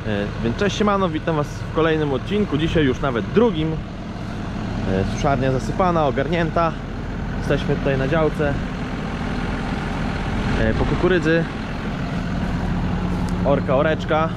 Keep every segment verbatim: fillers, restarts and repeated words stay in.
Więc cześć, siemano, witam was w kolejnym odcinku. Dzisiaj już nawet drugim. Suszarnia zasypana, ogarnięta. Jesteśmy tutaj na działce po kukurydzy. Orka, oreczka.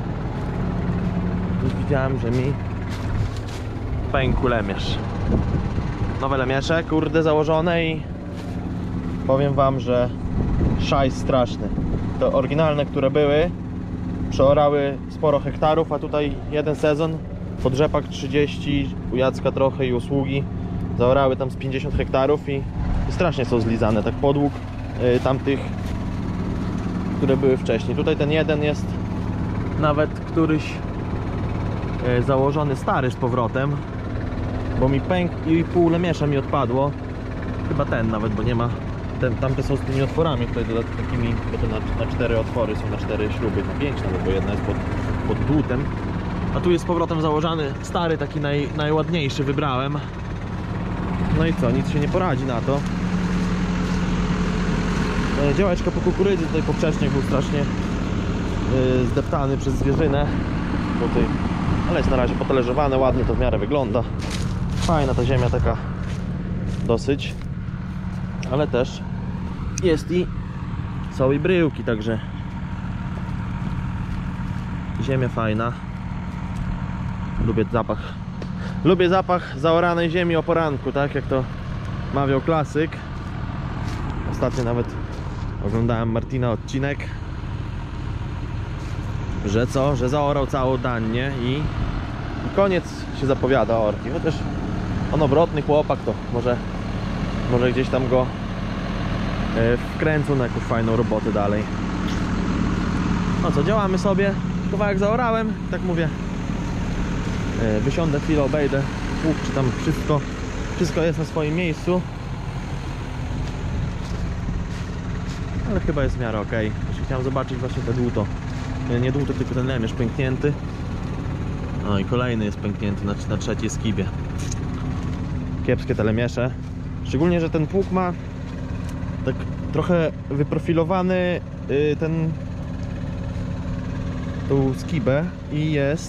Już widziałem, że mi pękł lemierz. Nowe lemiesze, kurde, założone i powiem wam, że szajs straszny. To oryginalne, które były, przeorały sporo hektarów, a tutaj jeden sezon pod rzepak trzydzieści, u Jacka trochę i usługi zaorały tam z pięćdziesiąt hektarów i, i strasznie są zlizane, tak podług y, tamtych, które były wcześniej. Tutaj ten jeden jest nawet któryś y, założony stary z powrotem, bo mi pękł i pół lemiesza mi odpadło. Chyba ten nawet, bo nie ma. Ten, tamte są z tymi otworami, tutaj takimi, bo to na, na cztery otwory są, na cztery śruby, na pięć nawet, bo jedna jest pod, pod dłutem. A tu jest z powrotem założony stary, taki naj, najładniejszy wybrałem. No i co, nic się nie poradzi na to. Działeczka po kukurydzy, tutaj poprzecznik był strasznie yy, zdeptany przez zwierzynę. Tutaj, ale jest na razie potależowane, ładnie to w miarę wygląda. Fajna ta ziemia taka dosyć. Ale też jest i są i bryłki, także ziemia fajna. Lubię zapach Lubię zapach zaoranej ziemi o poranku, tak jak to mawiał klasyk. Ostatnio nawet oglądałem Martina odcinek, że co, że zaorał całą Danię i, i koniec się zapowiada orki. Chociaż on obrotny chłopak, to może Może gdzieś tam go e, wkręcą na jakąś fajną robotę dalej. No co, działamy sobie. Kawałek zaorałem, tak mówię. E, wysiądę chwilę, obejdę łuk, czy tam wszystko Wszystko jest na swoim miejscu. Ale chyba jest w miarę ok. Chciałem zobaczyć właśnie te dłuto. Nie, nie dłuto, tylko ten lemierz pęknięty. No i kolejny jest pęknięty na, na trzeciej skibie. Kiepskie te lemiesze. Szczególnie, że ten pług ma tak trochę wyprofilowany yy, ten tą skibę i jest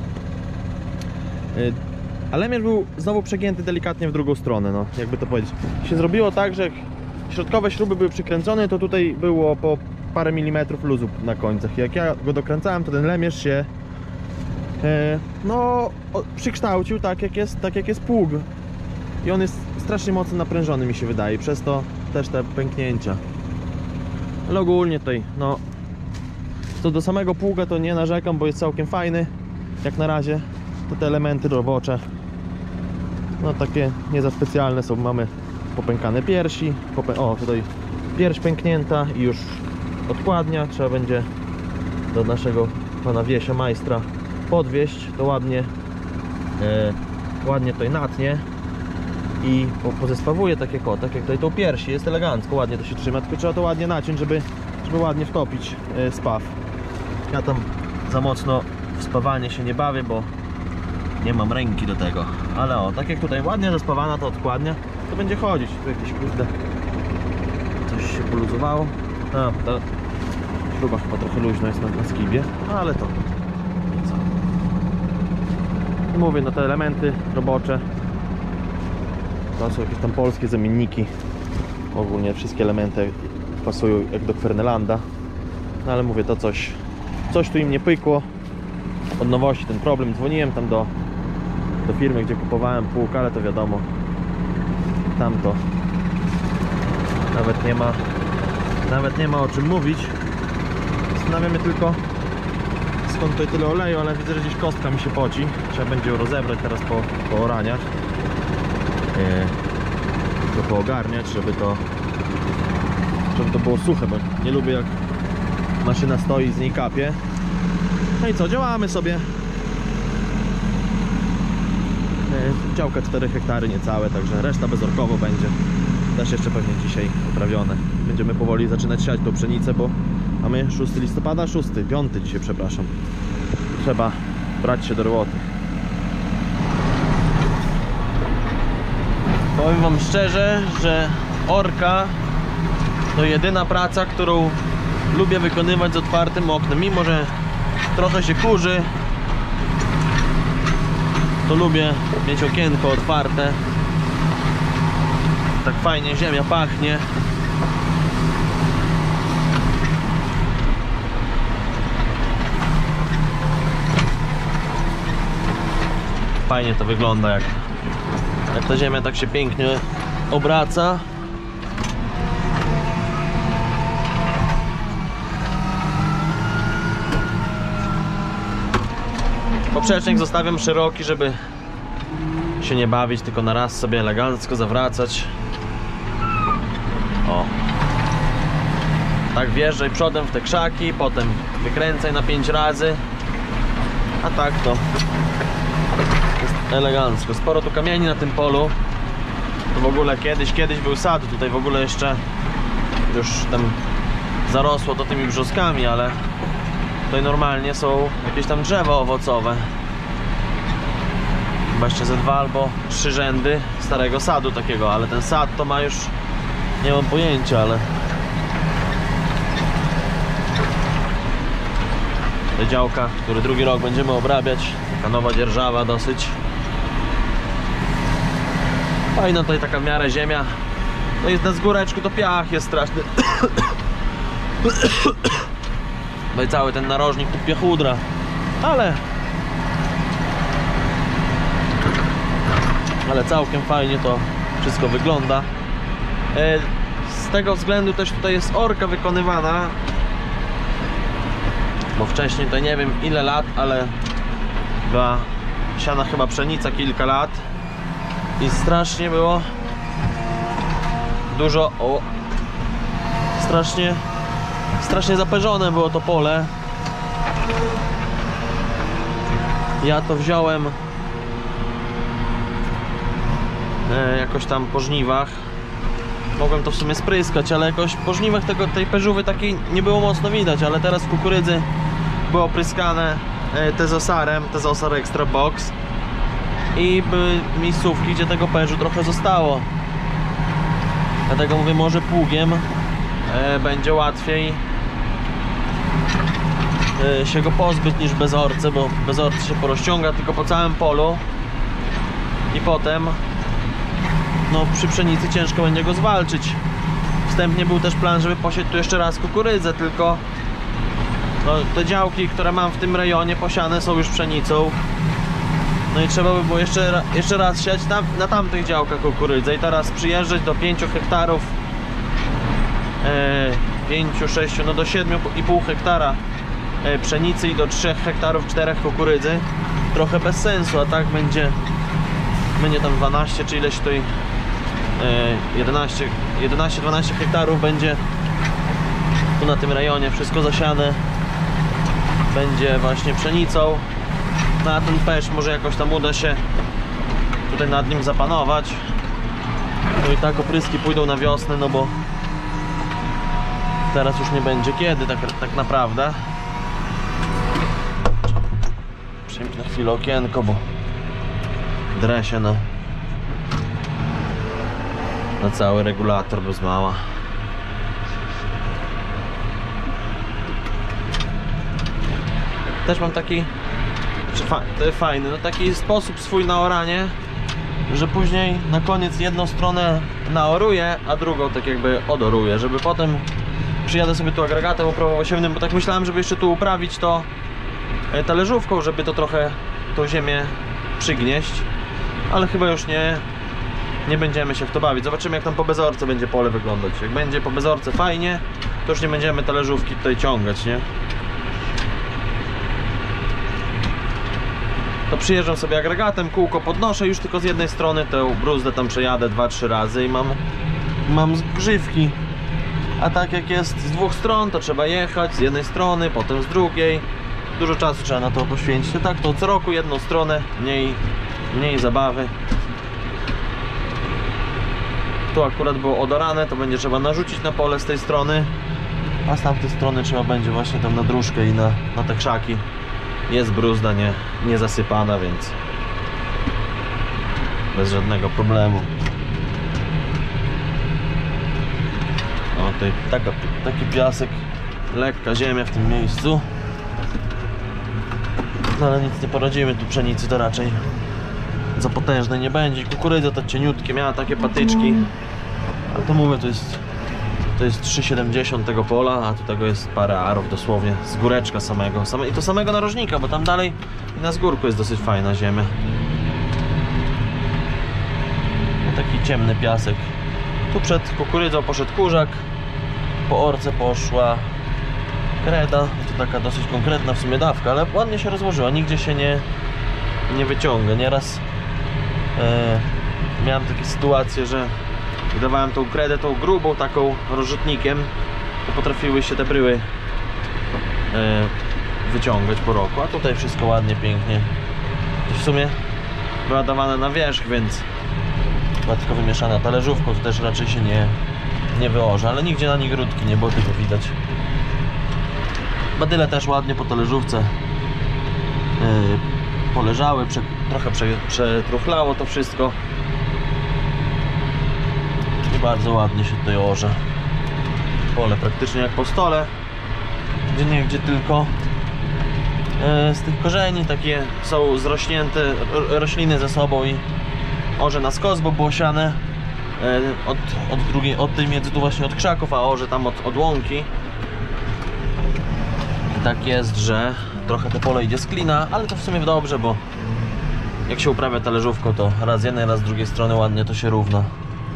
yy, a lemierz był znowu przegięty delikatnie w drugą stronę, no jakby to powiedzieć. Się zrobiło tak, że jak środkowe śruby były przykręcone, to tutaj było po parę milimetrów luzu na końcach. Jak ja go dokręcałem, to ten lemierz się yy, no przykształcił tak jak jest, tak jak jest pług. I on jest strasznie mocno naprężony, mi się wydaje, przez to też te pęknięcia. Ale ogólnie tutaj, no co do samego pługa to nie narzekam, bo jest całkiem fajny. Jak na razie to te elementy robocze, no takie nie za specjalne są. Mamy popękane piersi, popę o tutaj pierś pęknięta i już odkładnia. Trzeba będzie do naszego pana Wiesia majstra podwieźć, to ładnie e, ładnie tutaj natnie i pozespawuje tak jak o, tak jak tutaj tą piersi, jest elegancko, ładnie to się trzyma, tylko trzeba to ładnie naciąć, żeby, żeby ładnie wtopić yy, spaw. Ja tam za mocno w spawanie się nie bawię, bo nie mam ręki do tego, ale o, tak jak tutaj ładnie zaspawana ta odkładnia, to będzie chodzić. Tu jakieś kurde coś się poluzowało. A, ta śruba chyba trochę luźna jest na, na skibie, ale to co. Mówię, no te elementy robocze to są jakieś tam polskie zamienniki. Ogólnie wszystkie elementy pasują jak do Kwernelanda. No ale mówię, to coś Coś tu im nie pykło. Od nowości ten problem. Dzwoniłem tam do, do firmy, gdzie kupowałem pług, ale to wiadomo, tamto Nawet nie ma Nawet nie ma o czym mówić. Zastanawiam się tylko, skąd tutaj tyle oleju, ale widzę, że gdzieś kostka mi się poci. Trzeba będzie ją rozebrać teraz po, po oraniach. To poogarniać, żeby to żeby to było suche, bo nie lubię jak maszyna stoi i z niej kapie. No i co, działamy sobie. Działka cztery hektary niecałe, także reszta bezorkowo będzie. Też jeszcze pewnie dzisiaj uprawione. Będziemy powoli zaczynać siać tą pszenicę, bo mamy szóstego listopada, szósty, piąty dzisiaj, przepraszam. Trzeba brać się do roboty. Powiem wam szczerze, że orka to jedyna praca, którą lubię wykonywać z otwartym oknem. Mimo że trochę się kurzy, to lubię mieć okienko otwarte. Tak fajnie ziemia pachnie. Fajnie to wygląda, jak, jak ta ziemia tak się pięknie obraca. Poprzecznik zostawiam szeroki, żeby się nie bawić, tylko na raz sobie elegancko zawracać. O. Tak wjeżdżaj przodem w te krzaki, potem wykręcaj na pięć razy. A tak to jest elegancko. Sporo tu kamieni na tym polu. To w ogóle kiedyś, kiedyś był sad. Tutaj w ogóle jeszcze już tam zarosło to tymi brzoskami, ale tutaj normalnie są jakieś tam drzewa owocowe. Chyba jeszcze ze dwa albo trzy rzędy starego sadu takiego, ale ten sad to ma już, nie mam pojęcia, ale te działka, który drugi rok będziemy obrabiać, taka nowa dzierżawa dosyć fajna, tutaj taka w miarę ziemia. No jest na zgóreczku, to piach jest straszny. No i cały ten narożnik tu piechudra, ale ale całkiem fajnie to wszystko wygląda. Z tego względu też tutaj jest orka wykonywana, bo wcześniej to nie wiem ile lat, ale była siana chyba pszenica kilka lat i strasznie było dużo, o, strasznie strasznie zaperzone było to pole. Ja to wziąłem e, jakoś tam po żniwach. Mogłem to w sumie spryskać, ale jakoś po żniwach tego, tej peżówy takiej nie było mocno widać, ale teraz w kukurydzy było opryskane e, tezosarem, tezosar extra box i były miejscówki, gdzie tego peżu trochę zostało. Dlatego mówię, może pługiem e, będzie łatwiej e, się go pozbyć niż bez orce, bo bez orce się porozciąga tylko po całym polu i potem no przy pszenicy ciężko będzie go zwalczyć. Wstępnie był też plan, żeby posiać tu jeszcze raz kukurydzę, tylko no, te działki, które mam w tym rejonie posiane są już pszenicą. No i trzeba by było jeszcze, jeszcze raz siać tam, na tamtych działkach kukurydzę i teraz przyjeżdżać do pięciu hektarów, e, pięciu, sześciu, no do siedmiu i pół hektara e, pszenicy i do trzech hektarów, czterech kukurydzy. Trochę bez sensu, a tak będzie będzie tam dwanaście czy ileś tutaj e, jedenaście, jedenaście dwanaście hektarów będzie tu na tym rejonie wszystko zasiane będzie właśnie pszenicą. Na ten pesz może jakoś tam uda się tutaj nad nim zapanować. No i tak opryski pójdą na wiosnę, no bo teraz już nie będzie kiedy tak, tak naprawdę. Przymknę chwilę okienko, bo drę się na, na cały regulator bez mała. Też mam taki fajny, no taki sposób swój na oranie, że później na koniec jedną stronę naoruję, a drugą tak jakby odoruję, żeby potem przyjadę sobie tu agregatem uprawowo-siewnym, bo tak myślałem, żeby jeszcze tu uprawić to talerzówką, żeby to trochę tą ziemię przygnieść, ale chyba już nie nie będziemy się w to bawić. Zobaczymy, jak tam po bezorce będzie pole wyglądać. Jak będzie po bezorce fajnie, to już nie będziemy talerzówki tutaj ciągać, nie? To przyjeżdżam sobie agregatem, kółko podnoszę, już tylko z jednej strony tę bruzdę tam przejadę dwa trzy razy i mam mam zgrzywki. A tak jak jest z dwóch stron, to trzeba jechać z jednej strony, potem z drugiej. Dużo czasu trzeba na to poświęcić. Tak to co roku jedną stronę, mniej, mniej zabawy. Tu akurat było odorane, to będzie trzeba narzucić na pole z tej strony, a z tamtej strony trzeba będzie właśnie tam na dróżkę i na, na te krzaki. Jest bruzda nie, nie zasypana, więc bez żadnego problemu. O, tutaj taka, taki piasek, lekka ziemia w tym miejscu. No ale nic nie poradzimy, tu pszenicy to raczej za potężnej nie będzie. Kukurydza to cieniutkie, miała takie patyczki. Ale to mówię, to jest to jest trzy siedemdziesiąt tego pola, a tu tego jest parę arów dosłownie, z góreczka samego. Same, I to samego narożnika, bo tam dalej na zgórku jest dosyć fajna ziemia. No, taki ciemny piasek. Tu przed kukurydzą poszedł kurzak, po orce poszła kreda. To taka dosyć konkretna w sumie dawka, ale ładnie się rozłożyła, nigdzie się nie, nie wyciąga. Nieraz e, miałem takie sytuacje, że dawałem tą kredę, tą grubą, taką rozrzutnikiem, to potrafiły się te bryły e, wyciągać po roku, a tutaj wszystko ładnie, pięknie. I w sumie była dawana na wierzch, więc była tylko wymieszana talerzówką, to też raczej się nie, nie wyorze, ale nigdzie na nich grudki nie było, tylko widać. Badyle też ładnie po talerzówce e, poleżały, prze, trochę prze, przetruchlało to wszystko. Bardzo ładnie się tutaj orze. Pole praktycznie jak po stole. Gdzie nie gdzie tylko e, z tych korzeni takie są zrośnięte rośliny ze sobą i orze na skos, bo było siane e, od, od drugiej, od tej między tu właśnie od krzaków, a orze tam od, od łąki. I tak jest, że trochę to pole idzie z klina, ale to w sumie dobrze, bo jak się uprawia talerzówką, to raz z jednej, raz z drugiej strony ładnie to się równa.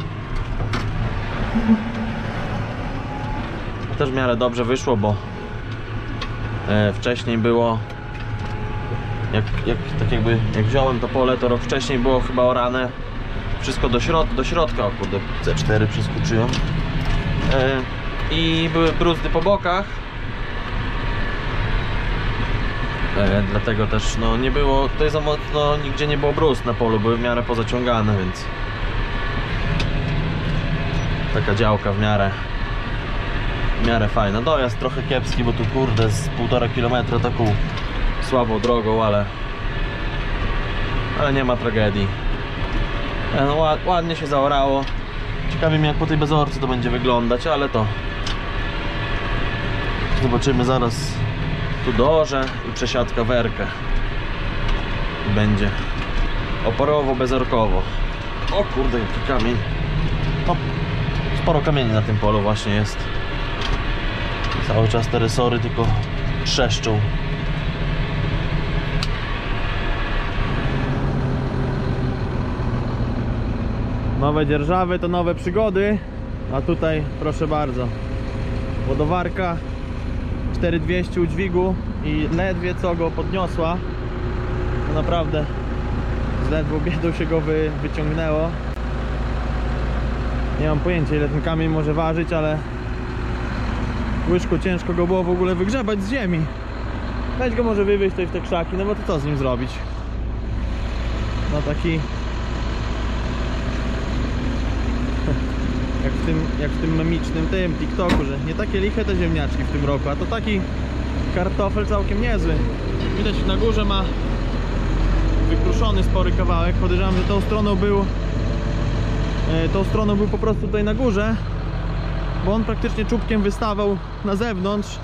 Też w miarę dobrze wyszło, bo e, wcześniej było jak, jak, tak jakby jak wziąłem to pole, to rok wcześniej było chyba orane wszystko do, środ do środka, o kurde, C cztery przeskoczyłem e, i były bruzdy po bokach, e, dlatego też no nie było tutaj za mocno, nigdzie nie było bruzd na polu, były w miarę pozaciągane, więc taka działka w miarę w miarę fajna. Dojazd trochę kiepski, bo tu kurde z półtora kilometra taką słabą drogą, ale ale nie ma tragedii. No, ładnie się zaorało. Ciekawi mnie, jak po tej bezorce to będzie wyglądać, ale to zobaczymy zaraz. Tu doorze i przesiadka w erkę i będzie oporowo, bezorkowo. O kurde, jaki kamień. No, sporo kamieni na tym polu właśnie jest. Cały czas te resory tylko trzeszczą. Nowe dzierżawy to nowe przygody. A tutaj proszę bardzo, ładowarka cztery dwieście u dźwigu i ledwie co go podniosła. To naprawdę z ledwą biedą się go wy, wyciągnęło. Nie mam pojęcia, ile ten kamień może ważyć, ale łyżką ciężko go było w ogóle wygrzebać z ziemi. Weź go może wywieźć tutaj w te krzaki, no bo to co z nim zrobić? No taki jak w tym, jak w tym memicznym tym TikToku, że nie takie liche te ziemniaczki w tym roku, a to taki kartofel całkiem niezły. Widać, na górze ma wykruszony spory kawałek. Podejrzewam, że tą stroną był tą stroną był po prostu tutaj na górze, bo on praktycznie czubkiem wystawał na zewnątrz.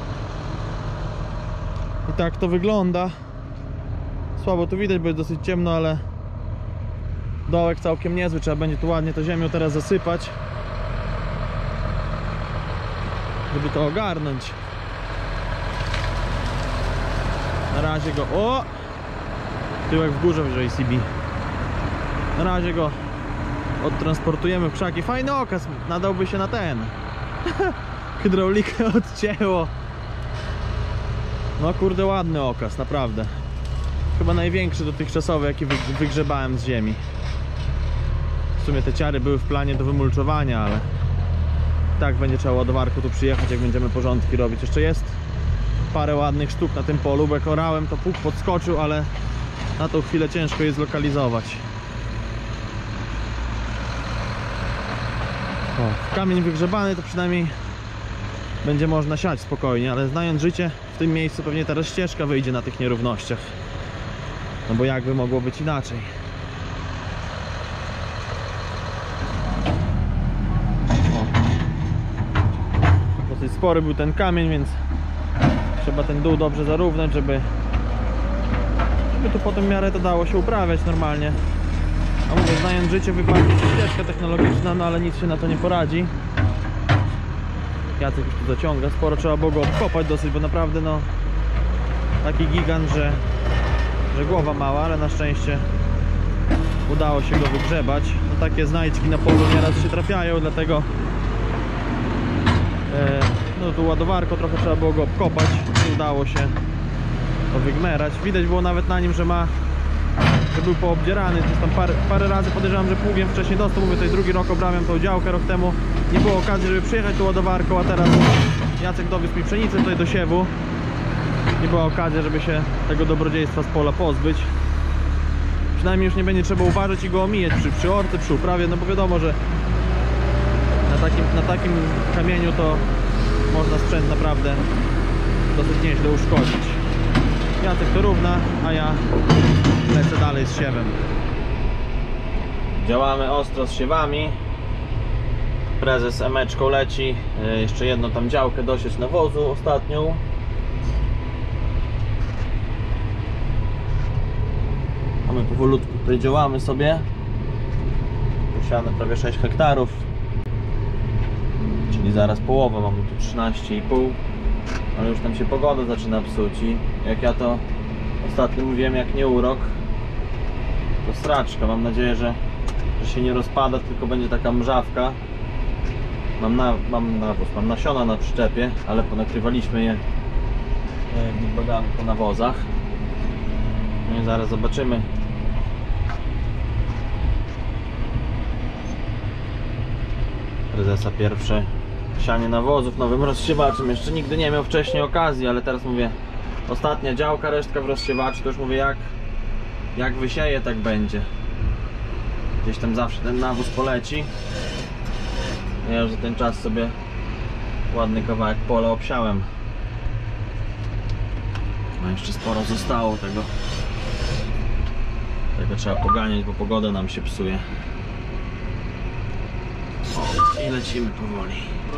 I tak to wygląda. Słabo tu widać, bo jest dosyć ciemno, ale dołek całkiem niezły. Trzeba będzie tu ładnie to ziemią teraz zasypać, żeby to ogarnąć. Na razie go... O! Tyłek w górze w J C B. Na razie go odtransportujemy w krzaki. Fajny okaz, nadałby się na ten. Hydraulikę odcięło. No kurde, ładny okaz, naprawdę. Chyba największy dotychczasowy, jaki wygrzebałem z ziemi. W sumie te ciary były w planie do wymulczowania, ale tak będzie trzeba ładowarką tu przyjechać, jak będziemy porządki robić. Jeszcze jest parę ładnych sztuk na tym polu, bo jak orałem, to pług podskoczył, ale na tą chwilę ciężko je zlokalizować. O, kamień wygrzebany, to przynajmniej będzie można siać spokojnie, ale znając życie, w tym miejscu pewnie teraz ścieżka wyjdzie na tych nierównościach. No bo jakby mogło być inaczej. O. Dosyć spory był ten kamień, więc trzeba ten dół dobrze zarównać, żeby żeby tu potem w miarę to dało się uprawiać normalnie. A mówię, znając życie, wypadnie ścieżka technologiczna, no ale nic się na to nie poradzi. Jacek już tu zaciąga, sporo trzeba było go obkopać dosyć, bo naprawdę no taki gigant, że, że głowa mała, ale na szczęście udało się go wygrzebać. No takie znajdźki na polu nieraz się trafiają, dlatego e, no tu ładowarko trochę trzeba było go obkopać i udało się to wygmerać. Widać było nawet na nim, że ma, że był poobdzierany, gdzieś tam parę, parę razy podejrzewam, że pługiem wcześniej dostał. Mówię, tutaj drugi rok obrabiam tą działkę, rok temu nie było okazji, żeby przyjechać tu ładowarką, a teraz Jacek dowiózł mi pszenicę tutaj do siewu. Nie była okazja, żeby się tego dobrodziejstwa z pola pozbyć. Przynajmniej już nie będzie trzeba uważać i go omijać przy, przy orce, przy uprawie, no bo wiadomo, że na takim, na takim kamieniu to można sprzęt naprawdę dosyć nieźle uszkodzić. Jacek to równa, a ja lecę dalej z siewem. Działamy ostro z siewami. Prezes emeczką leci. Jeszcze jedną tam działkę dosieć nawozu ostatnią. A my powolutku tutaj działamy sobie. Posiane prawie sześć hektarów. Czyli zaraz połowę, mamy tu trzynaście i pół. Ale już tam się pogoda zaczyna psuć i jak ja to ostatnio mówiłem, jak nie urok, to straczka. Mam nadzieję, że, że się nie rozpada, tylko będzie taka mrzawka. Mam, na, mam nawóz, mam nasiona na przyczepie, ale ponakrywaliśmy je bagami po nawozach. No i zaraz zobaczymy. Prezesa pierwsze sianie nawozów nowym rozsiewaczem. Jeszcze nigdy nie miał wcześniej okazji, ale teraz mówię, ostatnia działka, resztka w rozsiewaczu, to już mówię, jak, jak wysieje, tak będzie. Gdzieś tam zawsze ten nawóz poleci. Ja już za ten czas sobie ładny kawałek pola obsiałem. A jeszcze sporo zostało tego. Tego trzeba poganiać, bo pogoda nam się psuje. O, i lecimy powoli.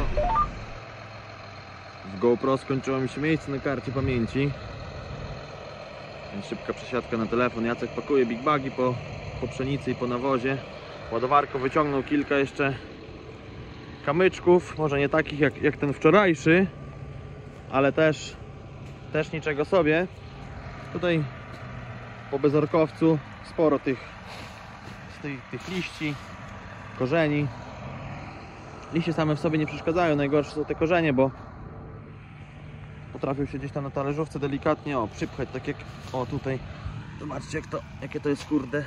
W GoPro skończyło mi się miejsce na karcie pamięci. Więc szybka przesiadka na telefon. Jacek pakuje big bagi po, po pszenicy i po nawozie. Ładowarko wyciągnął kilka jeszcze kamyczków. Może nie takich jak, jak ten wczorajszy, ale też, też niczego sobie. Tutaj po bezorkowcu sporo tych, tych, tych liści, korzeni. Liście same w sobie nie przeszkadzają, najgorsze są te korzenie, bo potrafią się gdzieś tam na talerzówce delikatnie o, przypchać, tak jak o tutaj. Zobaczcie jak to, jakie to jest, kurde.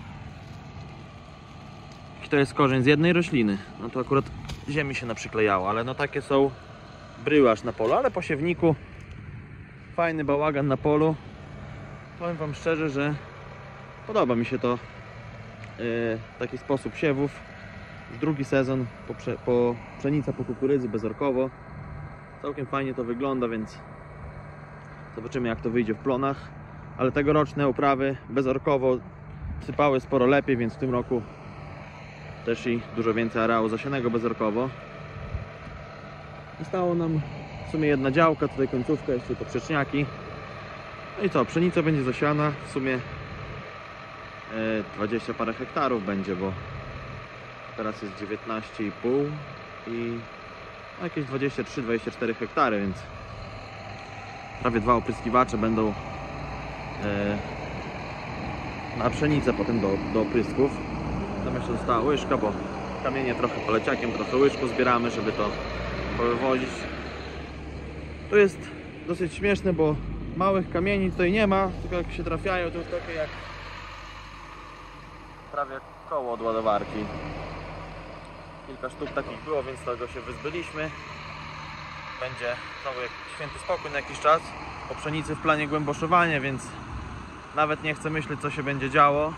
Jaki to jest korzeń z jednej rośliny. No to akurat ziemi się naprzyklejało, ale no takie są bryły aż na polu, ale po siewniku fajny bałagan na polu. Powiem wam szczerze, że podoba mi się to yy, taki sposób siewów. Już drugi sezon po, prze, po pszenica po kukurydzy bezorkowo. Całkiem fajnie to wygląda, więc zobaczymy jak to wyjdzie w plonach. Ale tegoroczne uprawy bezorkowo sypały sporo lepiej, więc w tym roku też i dużo więcej areału zasianego bezorkowo. Zostało nam w sumie jedna działka, tutaj końcówka, jeszcze poprzeczniaki. No i co, pszenica będzie zasiana, w sumie dwadzieścia parę hektarów będzie, bo teraz jest dziewiętnaście i pół i no jakieś dwadzieścia trzy dwadzieścia cztery hektary, więc prawie dwa opryskiwacze będą e, na pszenicę potem do, do oprysków. Tam jeszcze została łyżka, bo kamienie trochę poleciakiem, trochę łyżku zbieramy, żeby to powywozić. To jest dosyć śmieszne, bo małych kamieni tutaj nie ma, tylko jak się trafiają, to jest takie jak prawie jak koło od ładowarki. Kilka sztuk takich było, więc tego się wyzbyliśmy. Będzie znowu jak święty spokój na jakiś czas. Po pszenicy w planie głęboszowanie, więc nawet nie chcę myśleć co się będzie działo.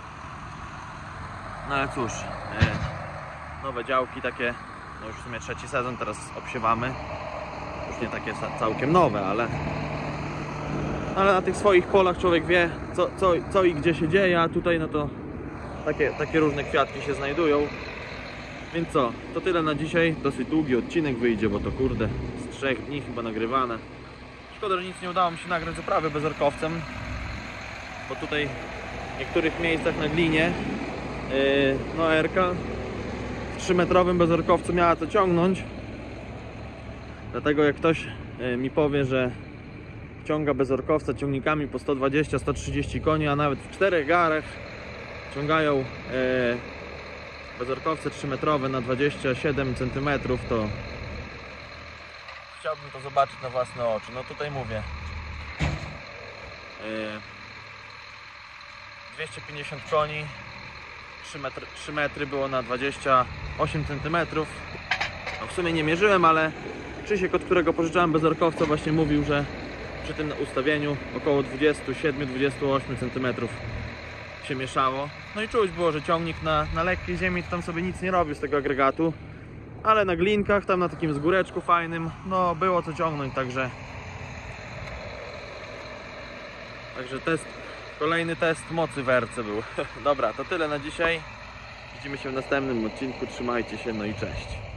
No ale cóż, nowe działki takie, no już w sumie trzeci sezon teraz obsiewamy. Już nie takie całkiem nowe, ale ale na tych swoich polach człowiek wie co, co, co i gdzie się dzieje, a tutaj no to takie, takie różne kwiatki się znajdują. Więc co, to tyle na dzisiaj. Dosyć długi odcinek wyjdzie, bo to kurde z trzech dni chyba nagrywane. Szkoda, że nic nie udało mi się nagrać z uprawy bezorkowcem. bo tutaj w niektórych miejscach na glinie yy, no erka w trzymetrowym bezorkowcu miała to ciągnąć. Dlatego jak ktoś yy, mi powie, że ciąga bezorkowca ciągnikami po sto dwadzieścia sto trzydzieści koni, a nawet w czterech garach ciągają yy, bezorkowce trzymetrowe na dwadzieścia siedem centymetrów, to chciałbym to zobaczyć na własne oczy. No tutaj mówię, yy, dwieście pięćdziesiąt koni, trzy metry było na dwadzieścia osiem centymetrów. No w sumie nie mierzyłem, ale Krzysiek, od którego pożyczałem bezorkowca, właśnie mówił, że przy tym ustawieniu około dwadzieścia siedem dwadzieścia osiem centymetrów się mieszało. No i czuć było, że ciągnik na, na lekkiej ziemi to tam sobie nic nie robił z tego agregatu, ale na glinkach, tam na takim zgóreczku fajnym, no było co ciągnąć, także także test, kolejny test mocy w erce był. Dobra, to tyle na dzisiaj. Widzimy się w następnym odcinku, trzymajcie się, no i cześć.